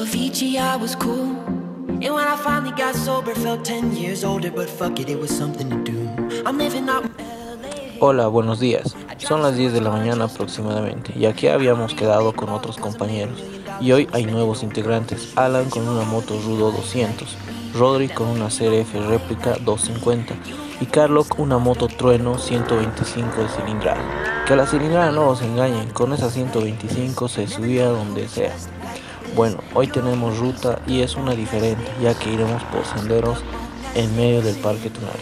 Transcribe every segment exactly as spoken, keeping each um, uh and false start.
Avicii, I was cool. And when I finally got sober, felt ten years older. But fuck it, it was something to do. I'm living out in L A. Hola, buenos días. Son las diez de la mañana aproximadamente y aquí habíamos quedado con otros compañeros. Y hoy hay nuevos integrantes, Alan con una moto Rudo doscientos, Rodri con una C R F réplica doscientos cincuenta y Carlo con una moto Trueno ciento veinticinco de cilindrada. Que la cilindrada no os engañen, con esa ciento veinticinco se subía donde sea. Bueno, hoy tenemos ruta y es una diferente, ya que iremos por senderos en medio del Parque Tunari.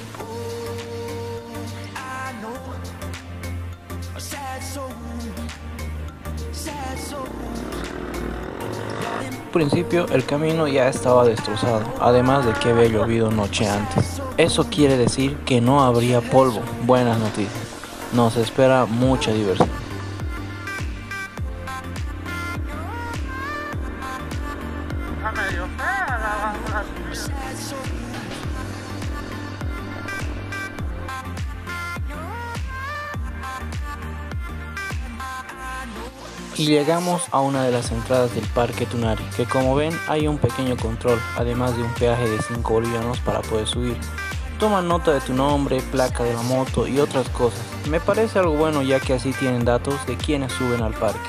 Al principio el camino ya estaba destrozado, además de que había llovido noche antes. Eso quiere decir que no habría polvo. Buenas noticias. Nos espera mucha diversión. Y llegamos a una de las entradas del Parque Tunari, que como ven hay un pequeño control, además de un peaje de cinco bolivianos para poder subir. Toman nota de tu nombre, placa de la moto y otras cosas. Me parece algo bueno, ya que así tienen datos de quienes suben al parque.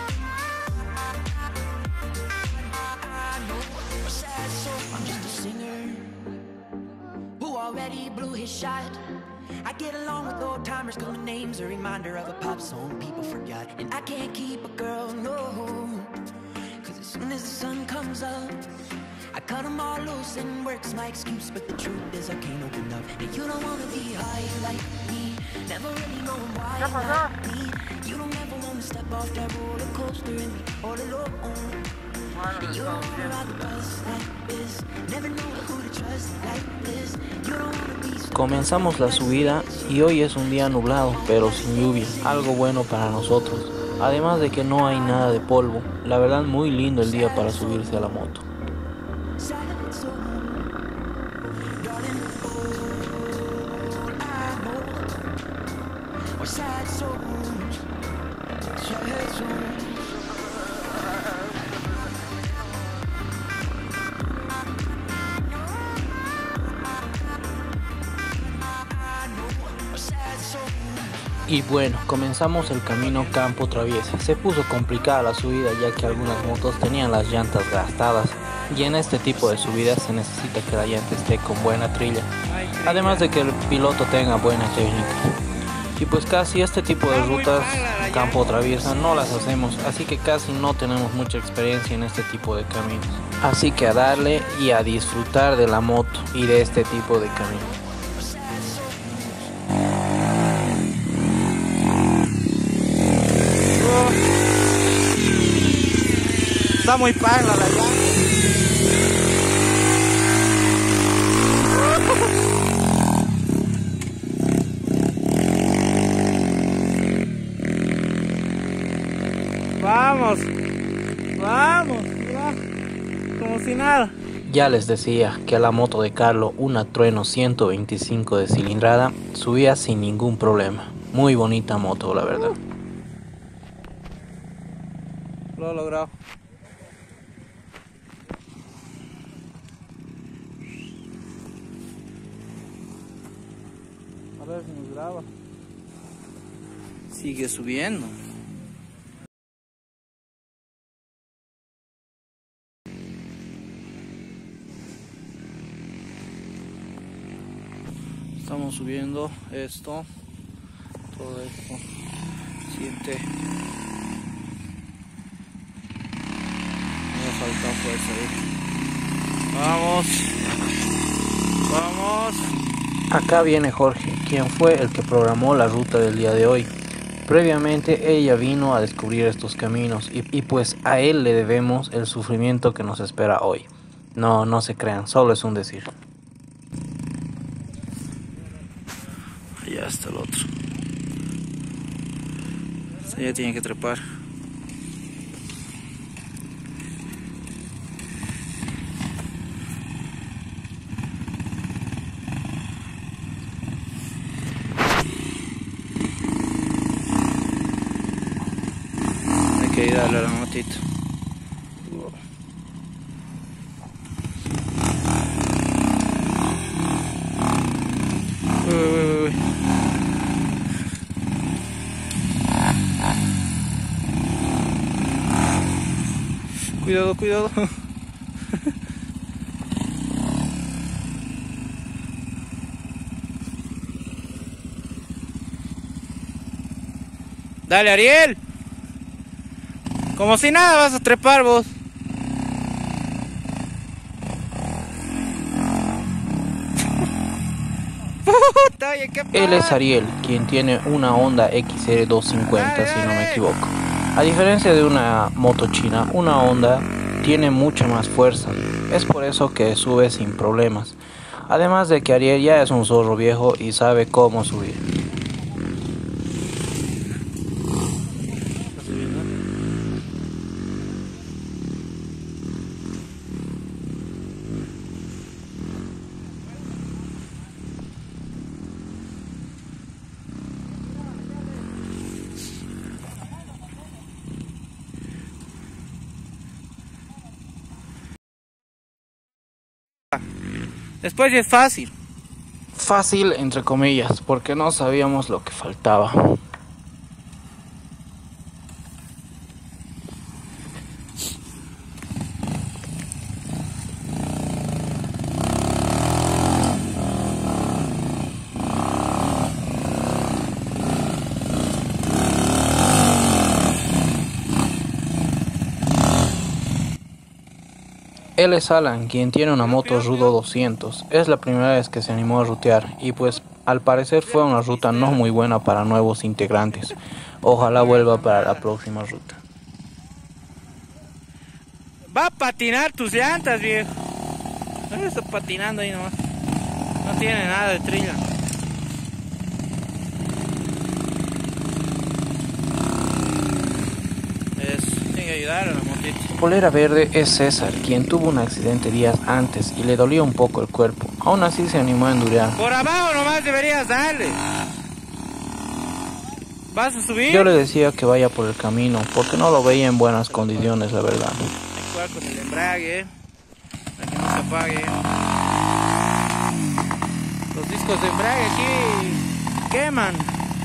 I get along with old timers, calling names, a reminder of a pop song people forgot. And I can't keep a girl, no, cause as soon as the sun comes up, I cut them all loose and work's my excuse. But the truth is I can't open up. And you don't wanna be high like me, never really knowing why like me. You don't ever wanna step off that roller coaster and be all alone. And you don't wanna ride the bus like this, never know who to trust like this. You don't wanna be so. Comenzamos la subida y hoy es un día nublado, pero sin lluvia, algo bueno para nosotros. Además de que no hay nada de polvo, la verdad muy lindo el día para subirse a la moto. Y bueno, comenzamos el camino Campo Traviesa. Se puso complicada la subida, ya que algunas motos tenían las llantas gastadas y en este tipo de subidas se necesita que la llanta esté con buena trilla, además de que el piloto tenga buena técnica. Y pues casi este tipo de rutas Campo Traviesa no las hacemos, así que casi no tenemos mucha experiencia en este tipo de caminos. Así que a darle y a disfrutar de la moto y de este tipo de caminos. Está muy pagla la llanta. Vamos, vamos, mira, como si nada. Ya les decía que la moto de Carlo, una Trueno ciento veinticinco de cilindrada, subía sin ningún problema. Muy bonita moto, la verdad. Lo he logrado. A ver si nos graba. Sigue subiendo. Estamos subiendo esto, todo esto. Siente. Me falta fuerza ahí. Vamos. Vamos. Acá viene Jorge, quien fue el que programó la ruta del día de hoy. Previamente ella vino a descubrir estos caminos y, y pues a él le debemos el sufrimiento que nos espera hoy. No, no se crean, solo es un decir. Allá está el otro. Ella tiene que trepar. Hay que ir a darle a la motito. cuidado, cuidado. Dale, Ariel. Como si nada vas a trepar vos. Puta, oye, ¿qué pasa? Él es Ariel, quien tiene una Honda X R doscientos cincuenta, si no me equivoco. A diferencia de una moto china, una Honda tiene mucha más fuerza. Es por eso que sube sin problemas. Además de que Ariel ya es un zorro viejo y sabe cómo subir. Después ya es fácil. Fácil entre comillas, porque no sabíamos lo que faltaba. Él es Alan, quien tiene una moto Rudo doscientos. Es la primera vez que se animó a rutear y pues al parecer fue una ruta no muy buena para nuevos integrantes. Ojalá vuelva para la próxima ruta. Va a patinar tus llantas, viejo. No está patinando ahí nomás. No tiene nada de trilla. Es, tiene que ayudar a la motita. Polera verde es César, quien tuvo un accidente días antes y le dolía un poco el cuerpo. Aún así se animó a endurear. Por abajo nomás deberías darle. ¿Vas a subir? Yo le decía que vaya por el camino, porque no lo veía en buenas condiciones, la verdad. Hay que jugar con el embrague, para que no se apague. Los discos de embrague aquí queman.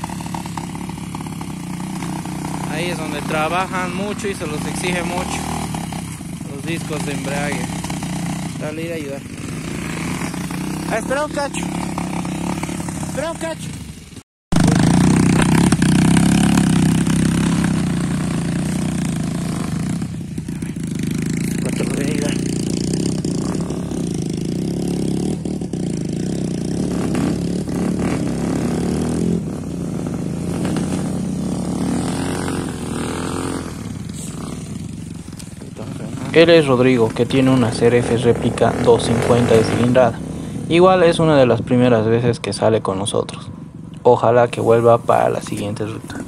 Ahí es donde trabajan mucho y se los exige mucho. Los discos de embrague. Dale, ir a ayudar. Ah, espera un cacho. Espera un cacho. Cuatro de ayudar. Él es Rodrigo, que tiene una C R F réplica doscientos cincuenta de cilindrada. Igual es una de las primeras veces que sale con nosotros. Ojalá que vuelva para la siguiente ruta.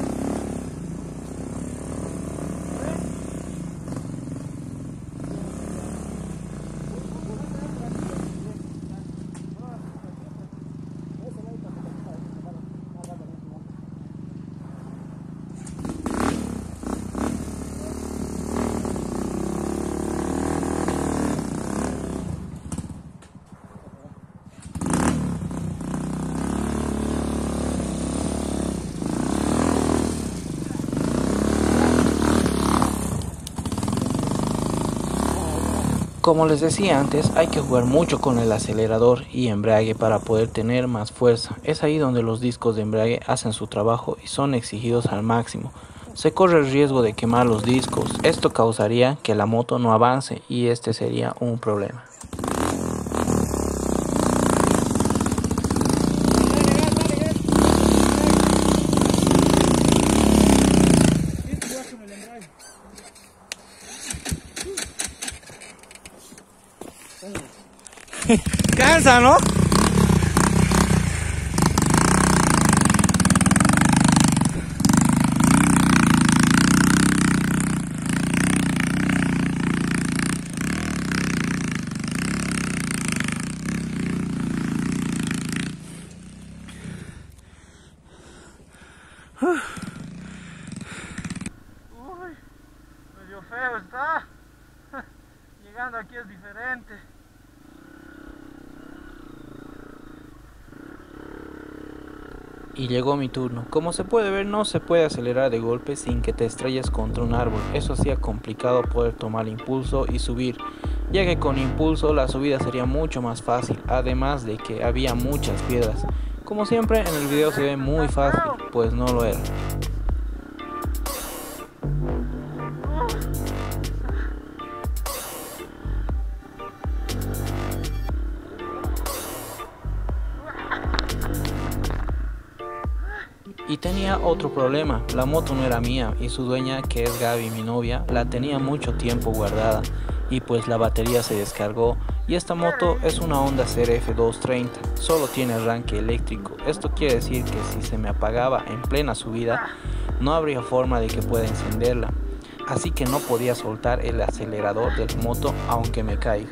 Como les decía antes, hay que jugar mucho con el acelerador y embrague para poder tener más fuerza. Es ahí donde los discos de embrague hacen su trabajo y son exigidos al máximo. Se corre el riesgo de quemar los discos. Esto causaría que la moto no avance y este sería un problema. Cansa, ¿no? Uy, medio feo está. Llegando aquí es diferente. Y llegó mi turno. Como se puede ver, no se puede acelerar de golpe sin que te estrelles contra un árbol. Eso hacía complicado poder tomar impulso y subir, ya que con impulso la subida sería mucho más fácil, además de que había muchas piedras. Como siempre en el video se ve muy fácil, pues no lo era. Y tenía otro problema, la moto no era mía y su dueña, que es Gaby, mi novia, la tenía mucho tiempo guardada y pues la batería se descargó. Y esta moto es una Honda C R F doscientos treinta, solo tiene arranque eléctrico. Esto quiere decir que si se me apagaba en plena subida no habría forma de que pueda encenderla, así que no podía soltar el acelerador de la moto aunque me caiga.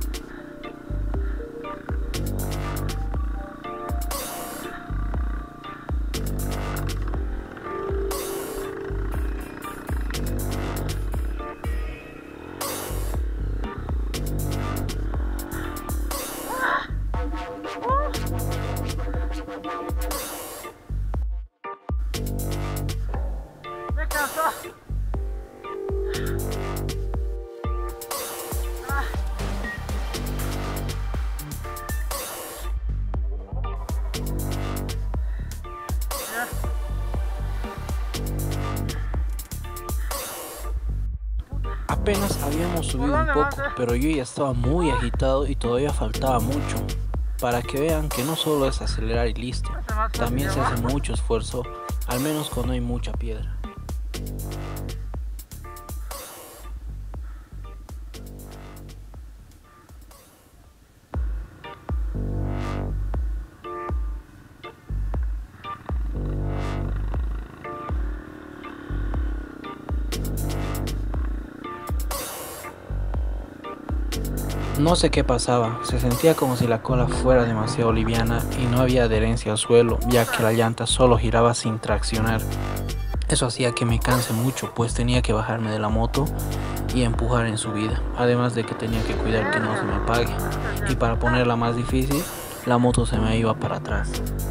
Me cansó. Ah. Ya. Apenas habíamos subido un poco, pero yo ya estaba muy agitado y todavía faltaba mucho. Para que vean que no solo es acelerar y listo, también se hace mucho esfuerzo, al menos cuando hay mucha piedra. No sé qué pasaba, se sentía como si la cola fuera demasiado liviana y no había adherencia al suelo, ya que la llanta solo giraba sin traccionar. Eso hacía que me canse mucho, pues tenía que bajarme de la moto y empujar en subida, además de que tenía que cuidar que no se me apague. Y para ponerla más difícil, la moto se me iba para atrás.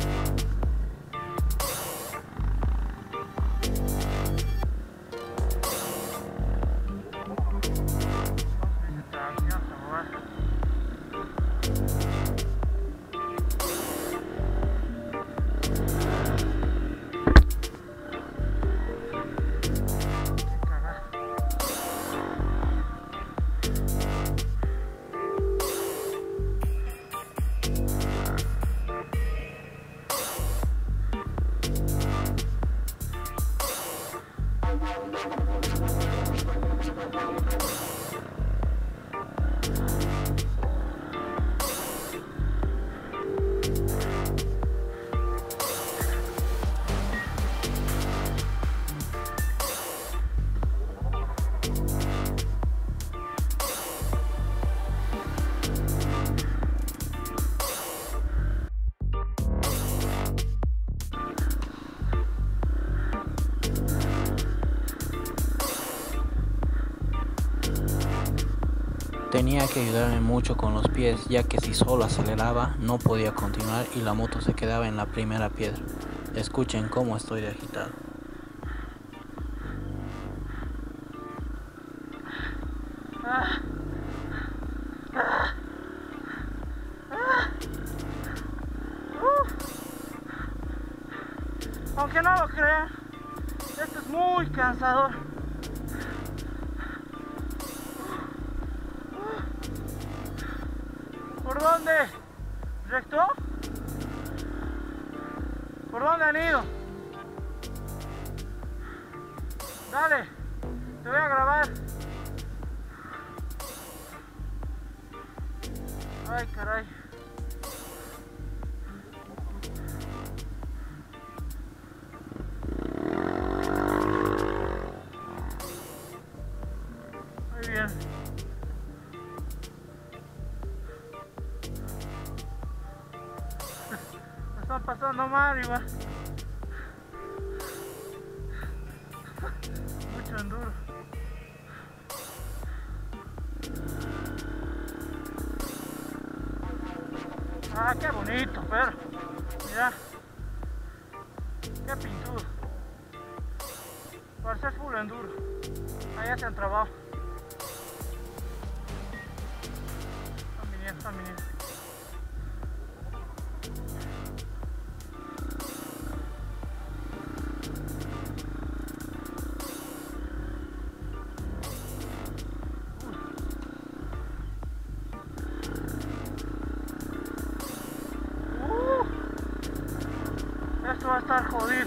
Tenía que ayudarme mucho con los pies, ya que si solo aceleraba no podía continuar y la moto se quedaba en la primera piedra. Escuchen cómo estoy de agitado. Ah. Ah. Ah. Uh. Aunque no lo crean, esto es muy cansador. ¿Por dónde? ¿Recto? ¿Por dónde han ido? Dale, te voy a grabar. Ay, caray. Muy bien. Me están pasando mal, igual. Mucho enduro. Ah, qué bonito, pero mira. Qué pintura. Parece full enduro. Allá se han trabado. Están viniendo, están viniendo. Esto va a estar jodido.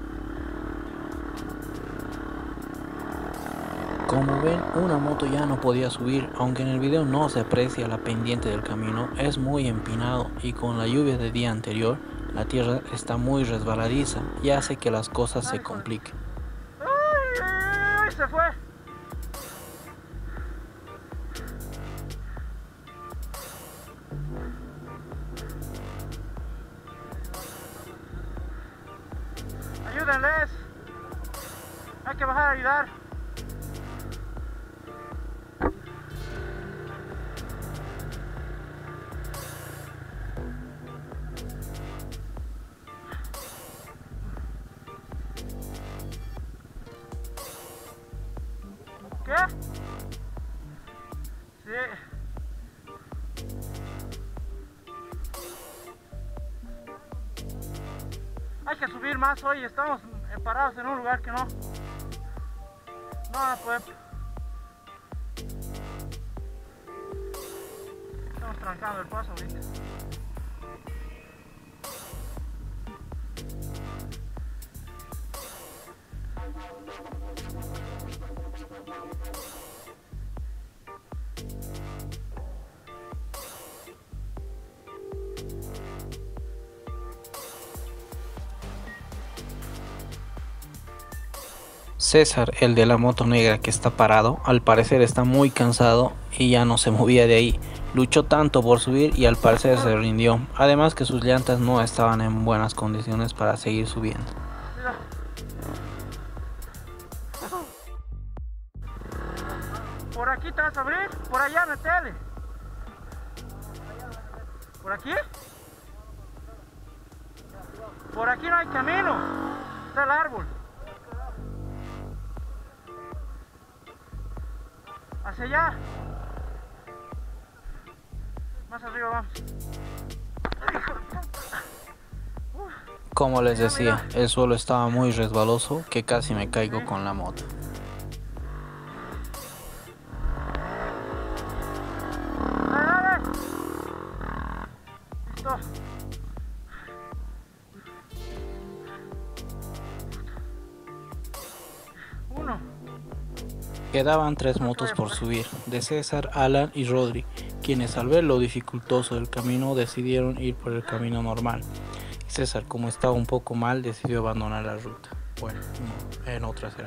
Como ven, una moto ya no podía subir, aunque en el video no se aprecia la pendiente del camino, es muy empinado y con la lluvia del día anterior, la tierra está muy resbaladiza y hace que las cosas se compliquen. ¡Ay, ay, ay! Se fue. Ayúdenles. Hay que bajar a ayudar. ¿Qué? Sí. Hay que subir más hoy, estamos parados en un lugar que no, no van a poder. Estamos trancando el paso ahorita. César, el de la moto negra que está parado, al parecer está muy cansado y ya no se movía de ahí. Luchó tanto por subir y al parecer se rindió. Además que sus llantas no estaban en buenas condiciones para seguir subiendo. Mira. Por aquí te vas a abrir, por allá metele. ¿Por aquí? Por aquí no hay camino, está el árbol. Hacia allá. Más arriba vamos. Como les decía, el suelo estaba muy resbaloso que casi me caigo con la moto. Dale, dale. Listo. Uno. Quedaban tres motos por subir, de César, Alan y Rodri, quienes al ver lo dificultoso del camino decidieron ir por el camino normal. Y César, como estaba un poco mal, decidió abandonar la ruta. Bueno, no, en otra será.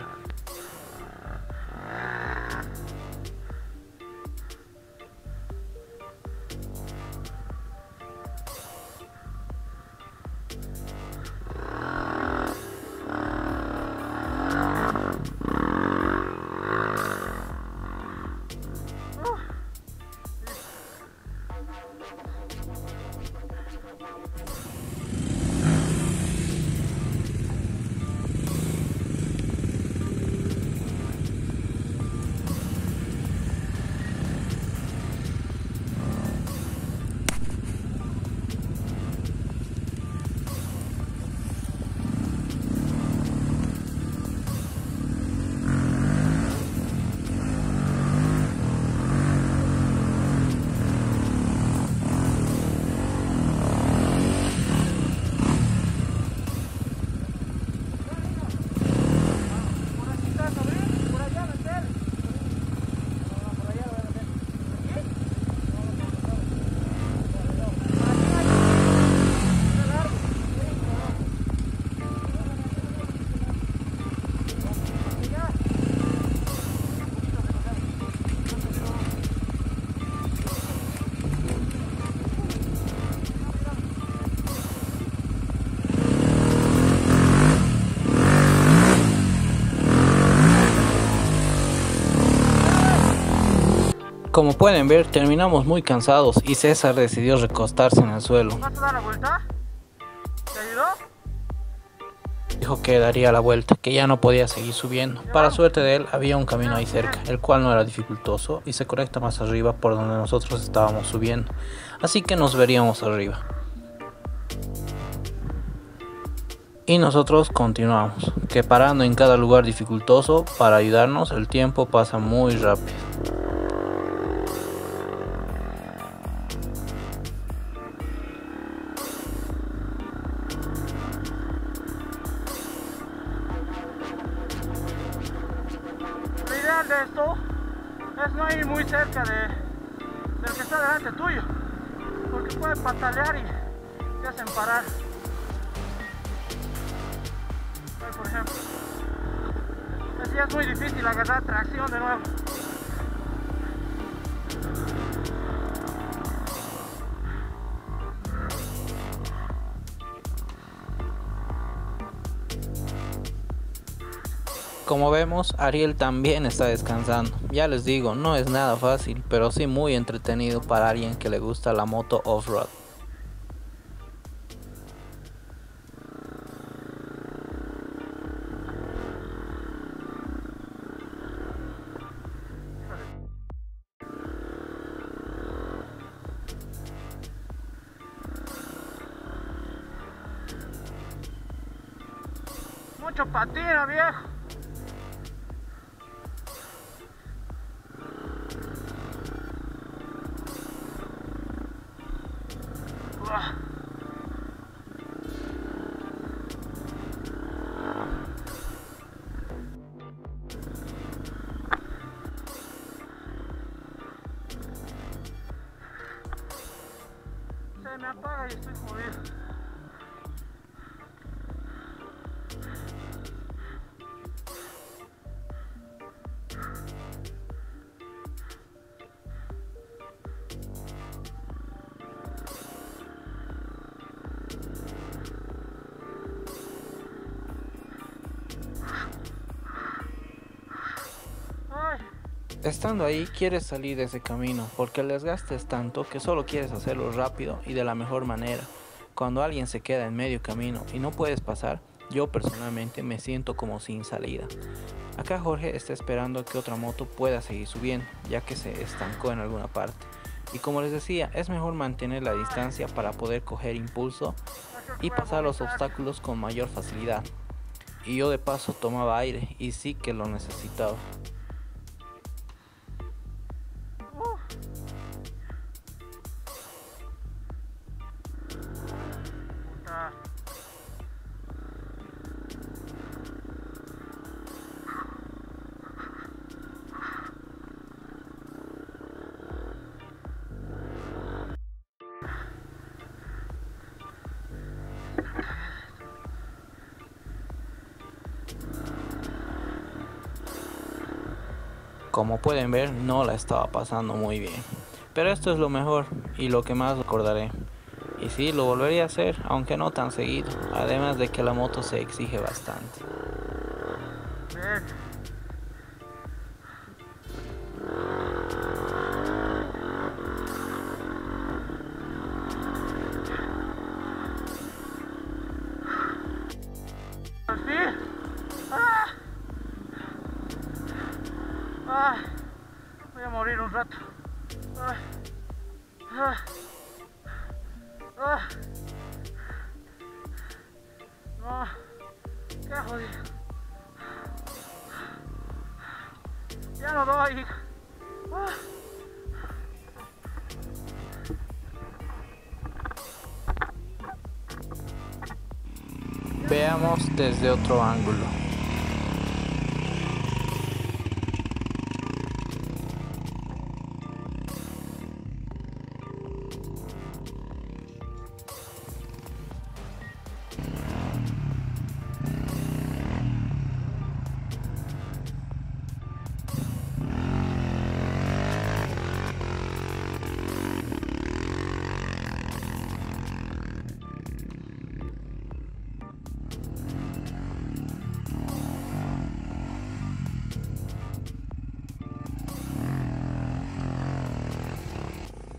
Como pueden ver, terminamos muy cansados y César decidió recostarse en el suelo. ¿Vas a dar la vuelta? ¿Te ayudó? Dijo que daría la vuelta, que ya no podía seguir subiendo. Para suerte de él, había un camino ahí cerca, el cual no era dificultoso y se conecta más arriba por donde nosotros estábamos subiendo. Así que nos veríamos arriba. Y nosotros continuamos, que parando en cada lugar dificultoso para ayudarnos, el tiempo pasa muy rápido. Lo ideal de esto es no ir muy cerca de, del que está delante tuyo, porque puede patalear y te hacen parar. Por ejemplo, así es muy difícil agarrar tracción de nuevo. Como vemos, Ariel también está descansando. Ya les digo, no es nada fácil, pero sí muy entretenido para alguien que le gusta la moto off-road. Mucho patina, viejo. Uah. Se me apaga y estoy jodido. Estando ahí, quieres salir de ese camino porque el desgaste es tanto que solo quieres hacerlo rápido y de la mejor manera. Cuando alguien se queda en medio camino y no puedes pasar, yo personalmente me siento como sin salida. Acá Jorge está esperando que otra moto pueda seguir subiendo, ya que se estancó en alguna parte. Y como les decía, es mejor mantener la distancia para poder coger impulso y pasar los obstáculos con mayor facilidad. Y yo de paso tomaba aire y sí que lo necesitaba. Como pueden ver, no la estaba pasando muy bien. Pero esto es lo mejor y lo que más recordaré. Y sí, lo volvería a hacer, aunque no tan seguido. Además de que la moto se exige bastante. Bien. ¿Sí? ¡Ah! Ay, voy a morir un rato. Ay, ay, ay. No, qué jodido. Ya no doy. Ah. Veamos desde otro ángulo.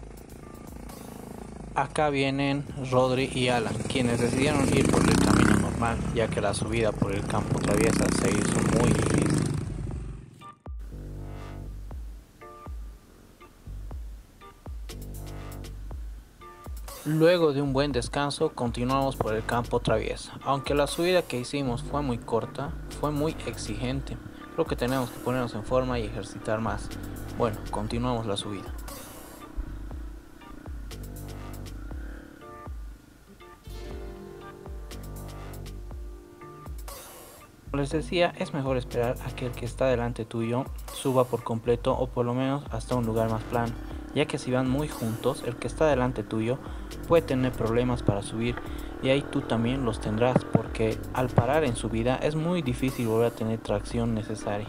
Acá vienen Rodri y Alan, quienes decidieron ir por el camino normal. normal, ya que la subida por el campo traviesa se hizo muy difícil. Luego de un buen descanso continuamos por el campo traviesa. Aunque la subida que hicimos fue muy corta, fue muy exigente. Creo que tenemos que ponernos en forma y ejercitar más. Bueno, continuamos la subida. Como les decía, es mejor esperar a que el que está delante tuyo suba por completo o por lo menos hasta un lugar más plano, ya que si van muy juntos, el que está delante tuyo puede tener problemas para subir y ahí tú también los tendrás, porque al parar en subida es muy difícil volver a tener tracción necesaria.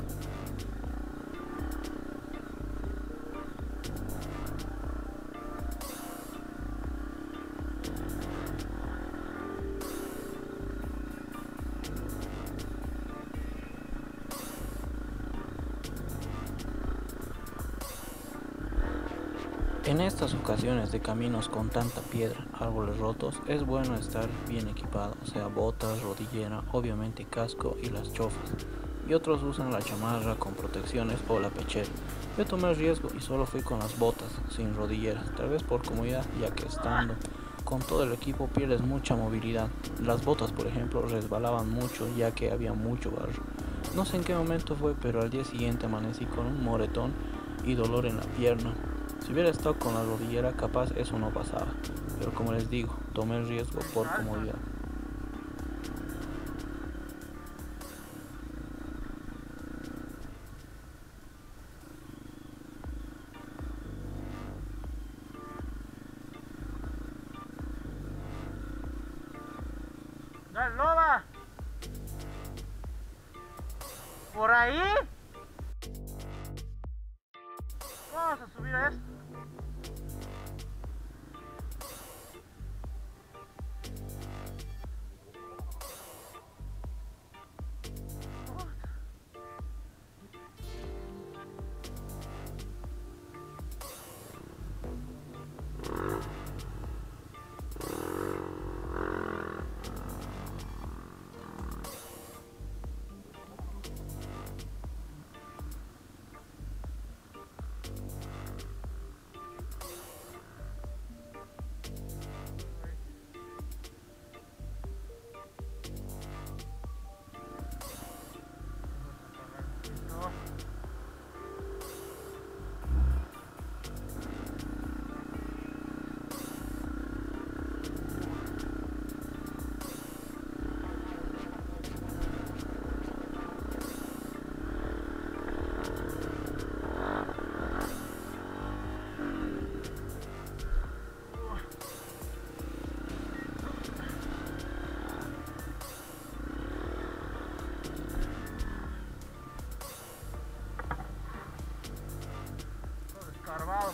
En estas ocasiones de caminos con tanta piedra, árboles rotos, es bueno estar bien equipado, o sea, botas, rodillera, obviamente casco y las chofas. Y otros usan la chamarra con protecciones o la pechera. Yo tomé el riesgo y solo fui con las botas, sin rodilleras, tal vez por comodidad, ya que estando con todo el equipo pierdes mucha movilidad. Las botas, por ejemplo, resbalaban mucho ya que había mucho barro. No sé en qué momento fue, pero al día siguiente amanecí con un moretón y dolor en la pierna. Si hubiera estado con la rodillera, capaz eso no pasaba, pero como les digo, tomé el riesgo por comodidad. ¡Dale, loba! ¿Por ahí? Vamos a subir a esto. Descarvado.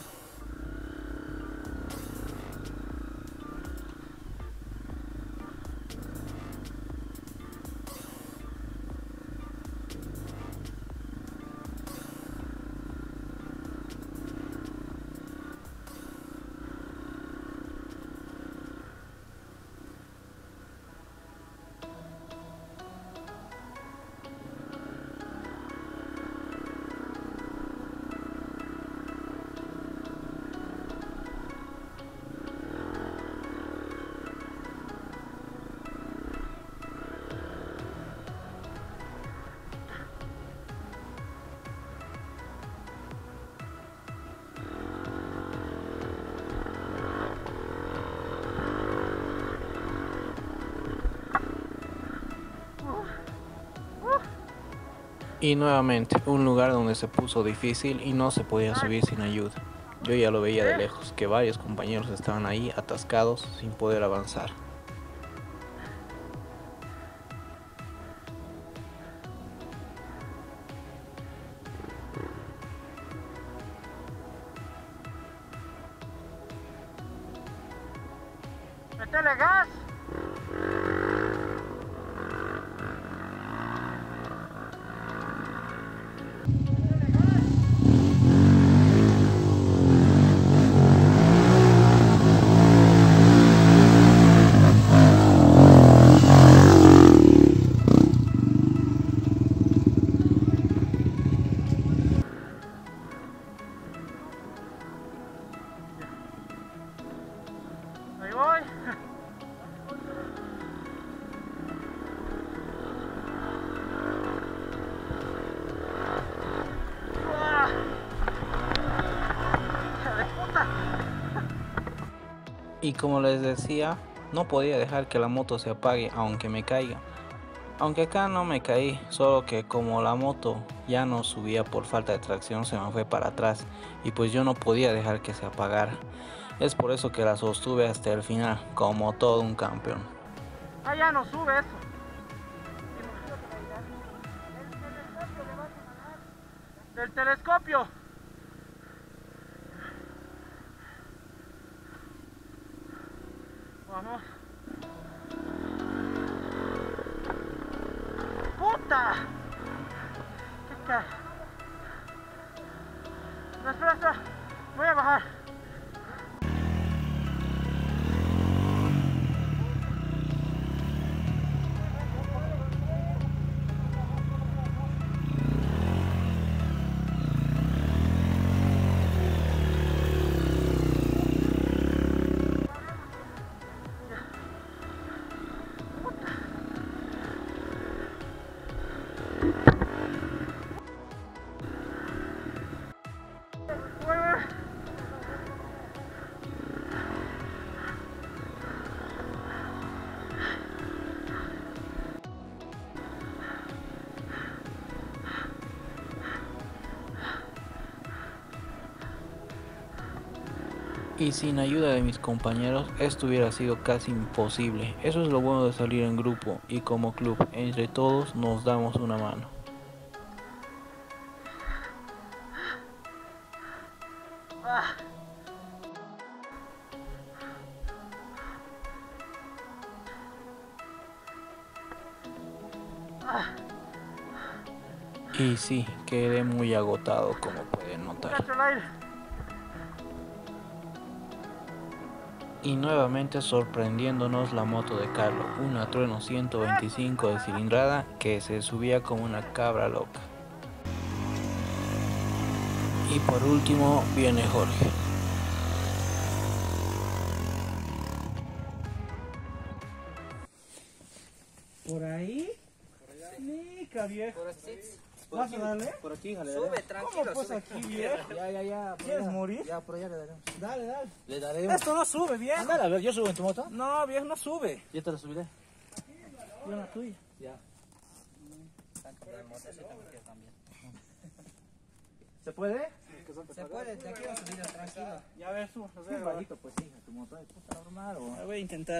Y nuevamente, un lugar donde se puso difícil y no se podía subir sin ayuda. Yo ya lo veía de lejos, que varios compañeros estaban ahí atascados sin poder avanzar. ¡Métele gas! voy. Y como les decía, no podía dejar que la moto se apague aunque me caiga. Aunque acá no me caí, solo que como la moto ya no subía por falta de tracción, se me fue para atrás y pues yo no podía dejar que se apagara. Es por eso que la sostuve hasta el final, como todo un campeón. Ah, ya no sube eso. Del telescopio. Vamos. ¡Puta! ¿Qué cae? No, espera, espera. Voy a bajar. Y sin ayuda de mis compañeros esto hubiera sido casi imposible. Eso es lo bueno de salir en grupo y como club, entre todos nos damos una mano. Y sí, quedé muy agotado como pueden notar. Y nuevamente sorprendiéndonos la moto de Carlos, una Trueno ciento veinticinco de cilindrada que se subía como una cabra loca. Y por último viene Jorge. ¿Por ahí? Nica, viejo. ¿Vas a darle? Por aquí, jale. Sube, tranquilo. ¿Cómo pues aquí, viejo? Ya, ya, ya. ¿Quieres morir? Ya, por allá le daremos. Dale, dale. Le daremos. Esto no sube, viejo. Ándale, a ver, ¿yo subo en tu moto? No, viejo, no sube. Yo te lo subiré. Yo en la tuya. Ya. ¿Se puede? Se puede, te quiero subir tranquilo. Ya ves tú, Sí, bajito, pues hija, tu moto es puta normal. O... voy a intentar.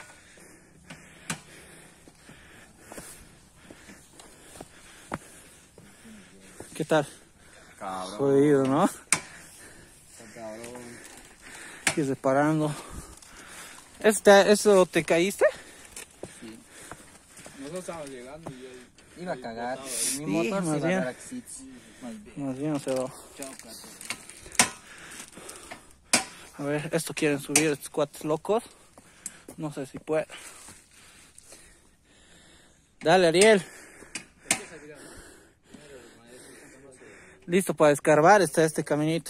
¿Qué tal? Cabrón. Jodido, ¿no? Cabrón. Y separando. ¿Este, ¿Eso te caíste? Sí. Nosotros estábamos llegando y yo... Iba a cagar. Mi Sí, motor más se iba bien. a dar axits. Más bien. Más bien se va. Chao, Cato. A ver, esto quieren subir estos cuates locos. No sé si puede. Dale, Ariel. Listo para escarbar está este caminito.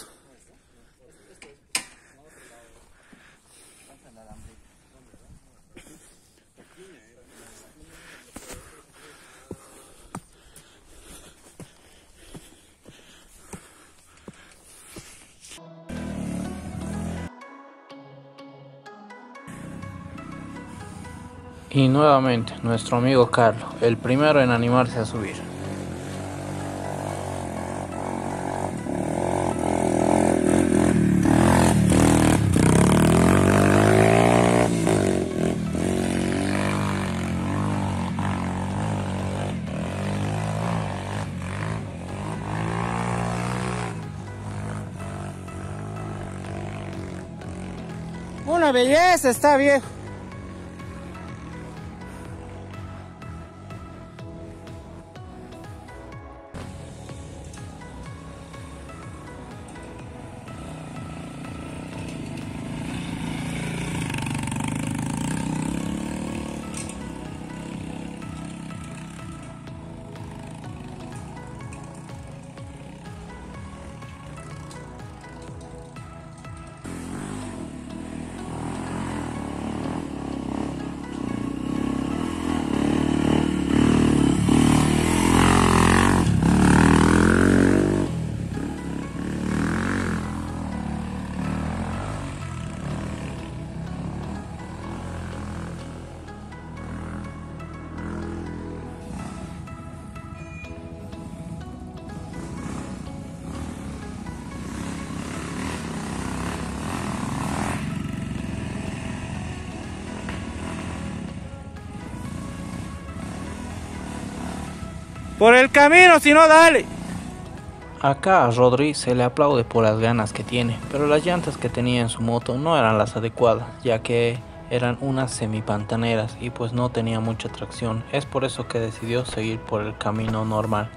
Y nuevamente nuestro amigo Carlos, el primero en animarse a subir. Una belleza está, viejo. Por el camino, si no, dale. Acá a Rodri se le aplaude por las ganas que tiene, pero las llantas que tenía en su moto no eran las adecuadas, ya que eran unas semipantaneras y pues no tenía mucha tracción. Es por eso que decidió seguir por el camino normal.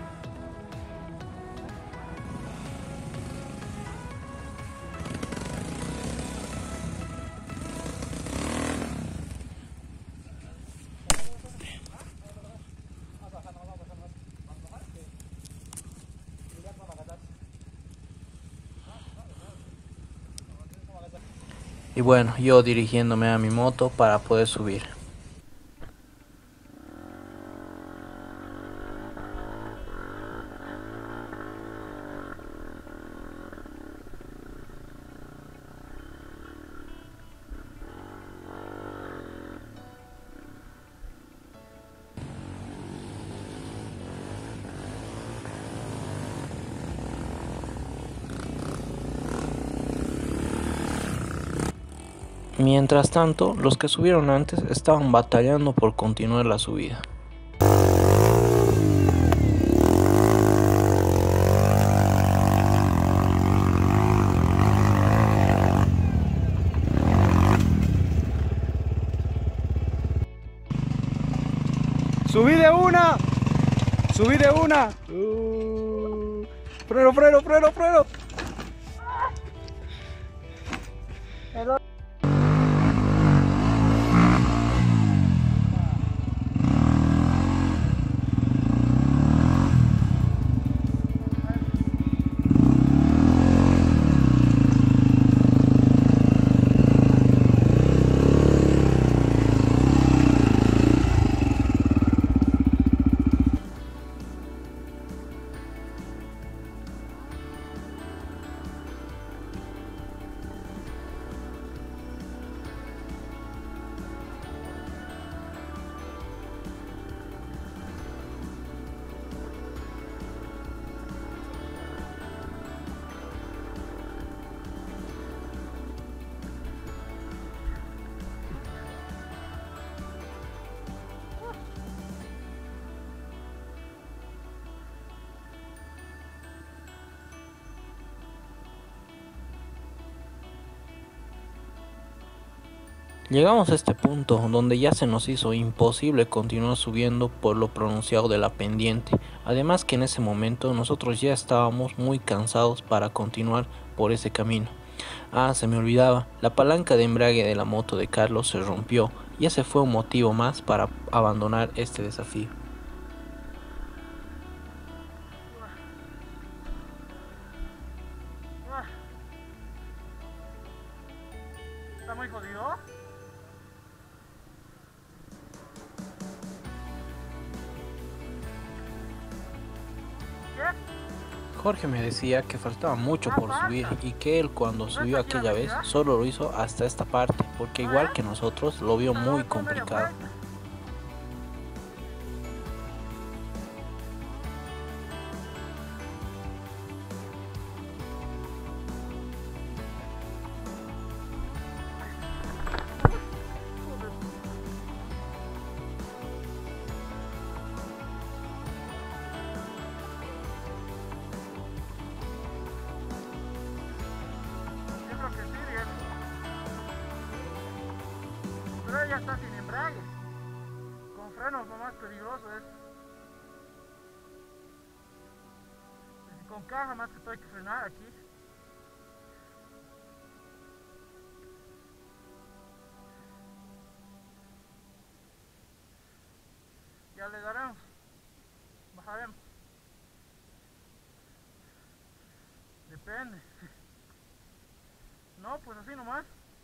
Y bueno, yo dirigiéndome a mi moto para poder subir. Mientras tanto, los que subieron antes estaban batallando por continuar la subida. ¡Subí de una! ¡Subí de una! Uh, ¡Freno, freno, freno, freno! Llegamos a este punto donde ya se nos hizo imposible continuar subiendo por lo pronunciado de la pendiente, además que en ese momento nosotros ya estábamos muy cansados para continuar por ese camino. Ah, se me olvidaba, la palanca de embrague de la moto de Carlos se rompió y ese fue un motivo más para abandonar este desafío. ¿Está muy jodido? Jorge me decía que faltaba mucho por subir y que él cuando subió aquella vez solo lo hizo hasta esta parte, porque igual que nosotros lo vio muy complicado. Pero ya está sin embrague. Con frenos lo más peligroso es. Y con caja más que todo hay que frenar aquí. Ya le daremos. Bajaremos. Depende. No, pues así nomás.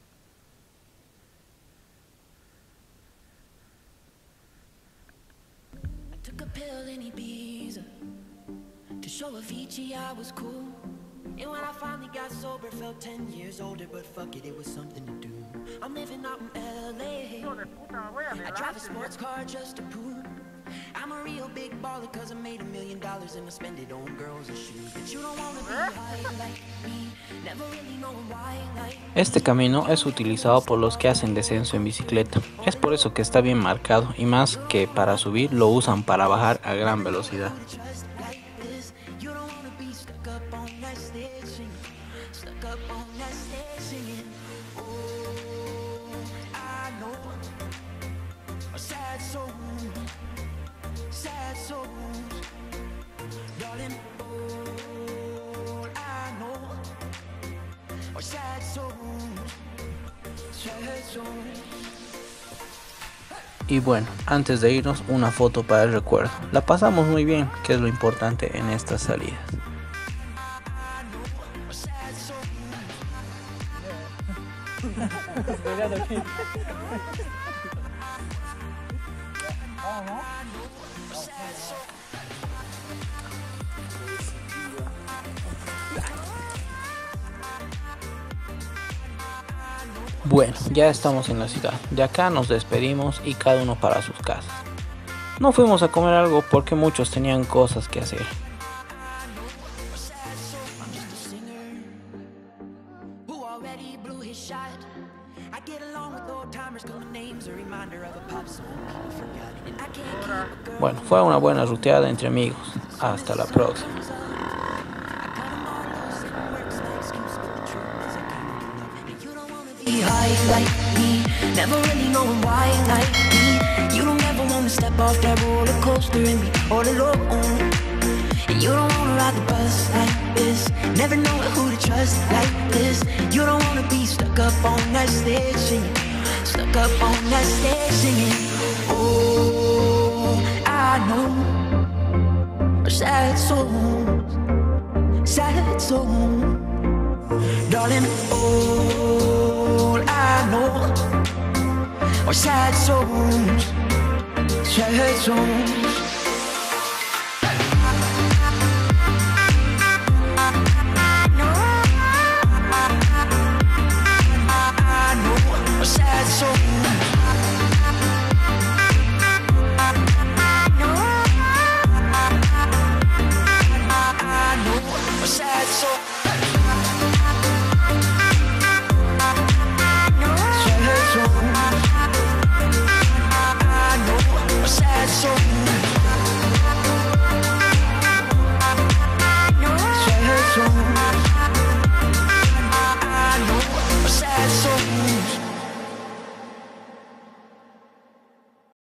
Took a pill in Ibiza to show Avicii I was cool. And when I finally got sober, felt ten years older, but fuck it, it was something to do. I'm living out in L A. I drive a sports car just to prove I'm a real big baller cause I made a million dollars and I spend it on girls and shoes. But you don't wanna be high like me, never really knowing why like. Este camino es utilizado por los que hacen descenso en bicicleta. Es por eso que está bien marcado y más que para subir lo usan para bajar a gran velocidad. Just like this, you don't wanna be stuck up on that stage singing, stuck up on that stage singing. Oh, I know a sad soul, sad souls, darling. Oh, I know a sad souls, sad souls. Y bueno, antes de irnos, una foto para el recuerdo. La pasamos muy bien, que es lo importante en estas salidas. Bueno, ya estamos en la ciudad. De acá nos despedimos y cada uno para sus casas. No fuimos a comer algo porque muchos tenían cosas que hacer. Bueno, fue una buena ruteada entre amigos. Hasta la próxima. Be high like me, never really knowing why like me. You don't ever wanna step off that roller coaster and be all alone. And you don't wanna ride the bus like this, never know who to trust like this. You don't wanna be stuck up on that stage singing, stuck up on that stage singing. Oh, I know sad souls, sad souls, darling. All I know are sad souls, sad souls.